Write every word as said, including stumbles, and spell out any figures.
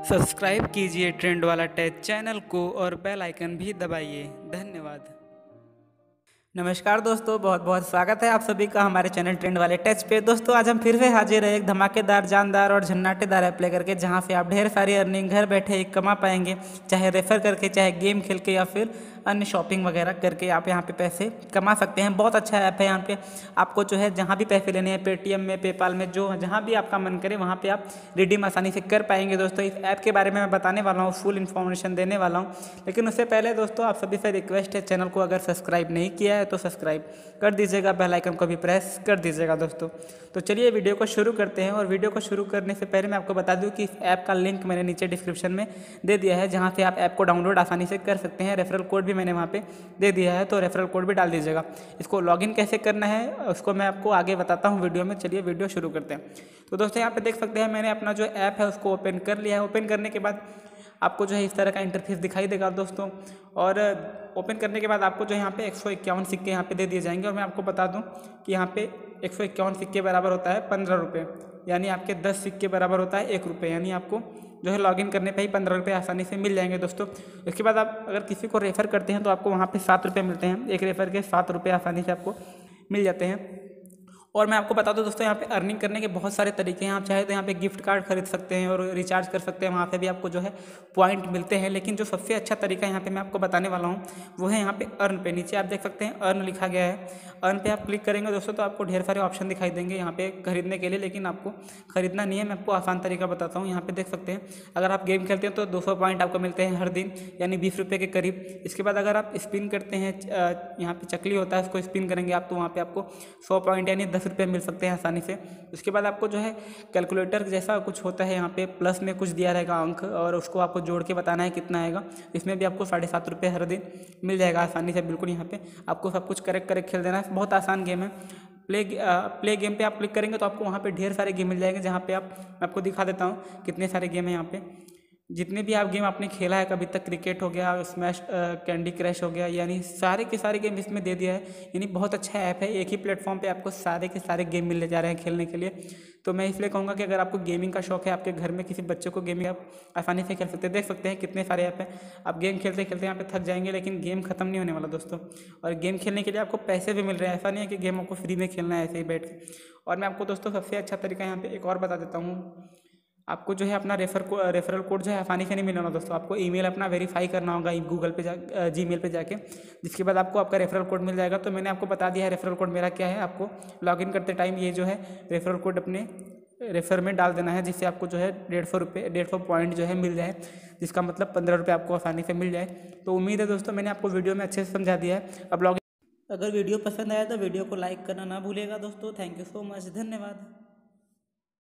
Subscribe कीजिए trend वाला take channel को और बेल आइकन भी दबाइए। धन्यवाद। नमस्कार दोस्तों, बहुत बहुत स्वागत है आप सभी का हमारे चैनल ट्रेंड वाले टेच पे। दोस्तों आज हम फिर से हाजिर है एक धमाकेदार, जानदार और झन्नाटेदार ऐप लेकर के, जहां से आप ढेर सारी अर्निंग घर बैठे एक कमा पाएंगे, चाहे रेफर करके, चाहे गेम खेल के, या फिर अन्य शॉपिंग वगैरह करके आप यहां पे पैसे कमा सकते हैं। बहुत अच्छा ऐप है। यहाँ पे आपको जो है जहाँ भी पैसे लेने हैं, पेटीएम में, पेपाल में, जो जहाँ भी आपका मन करे वहाँ पे आप रिडीम आसानी से कर पाएंगे। दोस्तों इस ऐप के बारे में मैं बताने वाला हूँ, फुल इन्फॉर्मेशन देने वाला हूँ। लेकिन उससे पहले दोस्तों आप सभी से रिक्वेस्ट है, चैनल को अगर सब्सक्राइब नहीं किया है तो सब्सक्राइब कर दीजिएगा, बेल आइकन को भी प्रेस कर दीजिएगा। दोस्तों तो चलिए वीडियो को शुरू करते हैं। और वीडियो को शुरू करने से पहले मैं आपको बता दूं कि इस ऐप का लिंक मैंने नीचे डिस्क्रिप्शन में दे दिया है, जहां से आप ऐप को डाउनलोड आसानी से कर सकते हैं। रेफरल कोड भी मैंने वहां पे दे दिया है, तो रेफरल कोड भी डाल दीजिएगा। इसको लॉगिन कैसे करना है उसको मैं आपको आगे बताता हूँ वीडियो में। चलिए वीडियो शुरू करते हैं। तो दोस्तों यहाँ पे देख सकते हैं मैंने अपना जो ऐप है उसको ओपन कर लिया है। ओपन करने के बाद आपको जो है इस तरह का इंटरफेस दिखाई देगा दोस्तों। और ओपन करने के बाद आपको जो यहाँ पे एक सौ इक्यावन सिक्के यहाँ पे दे दिए जाएंगे। और मैं आपको बता दूं कि यहाँ पे एक सौ इक्यावन सिक्के बराबर होता है पंद्रह रुपये, यानी आपके दस सिक्के बराबर होता है एक रुपये, यानी आपको जो है लॉगिन करने पे ही पंद्रह रुपये आसानी से मिल जाएंगे दोस्तों। इसके बाद आप अगर किसी को रेफ़र करते हैं तो आपको वहाँ पे सात रुपये मिलते हैं। एक रेफ़र के सात रुपये आसानी से आपको मिल जाते हैं। और मैं आपको बता दूं दोस्तों, यहाँ पे अर्निंग करने के बहुत सारे तरीके हैं। आप चाहे तो यहाँ पे गिफ्ट कार्ड खरीद सकते हैं और रिचार्ज कर सकते हैं, वहाँ पे भी आपको जो है पॉइंट मिलते हैं। लेकिन जो सबसे अच्छा तरीका यहाँ पे मैं आपको बताने वाला हूँ वो है यहाँ पे अर्न पे। नीचे आप देख सकते हैं अर्न लिखा गया है। अर्न पे आप क्लिक करेंगे दोस्तों तो आपको ढेर सारे ऑप्शन दिखाई देंगे यहाँ पे खरीदने के लिए, लेकिन आपको खरीदना नहीं है। मैं आपको आसान तरीका बताता हूँ। यहाँ पे देख सकते हैं अगर आप गेम खेलते हैं तो दो सौ पॉइंट आपको मिलते हैं हर दिन, यानी बीस रुपये के करीब। इसके बाद अगर आप स्पिन करते हैं, यहाँ पे चकली होता है, उसको स्पिन करेंगे आप तो वहाँ पे आपको सौ पॉइंट यानी दस रुपये मिल सकते हैं आसानी से। उसके बाद आपको जो है कैलकुलेटर जैसा कुछ होता है, यहाँ पे प्लस में कुछ दिया रहेगा अंक, और उसको आपको जोड़ के बताना है कितना आएगा। इसमें भी आपको साढ़े सात रुपये हर दिन मिल जाएगा आसानी से। बिल्कुल यहाँ पे आपको सब कुछ करेक्ट करेक्ट खेल देना है। बहुत आसान गेम है। प्ले प्ले गेम पे आप क्लिक करेंगे तो आपको वहाँ पे ढेर सारे गेम मिल जाएंगे, जहाँ पे आप मैं आपको दिखा देता हूँ कितने सारे गेम हैं यहाँ पे। जितने भी आप गेम आपने खेला है कभी तक, क्रिकेट हो गया, स्मैश, कैंडी क्रश हो गया, यानी सारे के सारे गेम इसमें दे दिया है। यानी बहुत अच्छा ऐप है। एक ही प्लेटफॉर्म पे आपको सारे के सारे गेम मिलने जा रहे हैं खेलने के लिए। तो मैं इसलिए कहूँगा कि अगर आपको गेमिंग का शौक है, आपके घर में किसी बच्चे को गेमिंग आप आसानी से खेल सकते हैं। देख सकते हैं कितने सारे ऐप हैं। आप गेम खेलते खेलते यहाँ पे थक जाएंगे, लेकिन गेम खत्म नहीं होने वाला दोस्तों। और गेम खेलने के लिए आपको पैसे भी मिल रहे हैं। ऐसा नहीं है कि गेम आपको फ्री में खेलना है ऐसे ही बैठ के। और मैं आपको दोस्तों सबसे अच्छा तरीका यहाँ पे एक और बता देता हूँ। आपको जो है अपना रेफर को रेफरल कोड जो है आसानी से नहीं मिलना दोस्तों। आपको ईमेल अपना वेरीफाई करना होगा गूगल पे जा जीमेल पे जाके, जिसके बाद आपको आपका रेफरल कोड मिल जाएगा। तो मैंने आपको बता दिया है रेफरल कोड मेरा क्या है। आपको लॉगिन करते टाइम ये जो है रेफरल कोड अपने रेफर में डाल देना है, जिससे आपको जो है डेढ़ सौ रुपये डेढ़ सौ पॉइंट जो है मिल जाए, जिसका मतलब पंद्रह रुपये आपको आसानी से मिल जाए। तो उम्मीद है दोस्तों मैंने आपको वीडियो में अच्छे से समझा दिया है। अब लॉगिन, अगर वीडियो पसंद आया तो वीडियो को लाइक करना ना भूलिएगा दोस्तों। थैंक यू सो मच, धन्यवाद।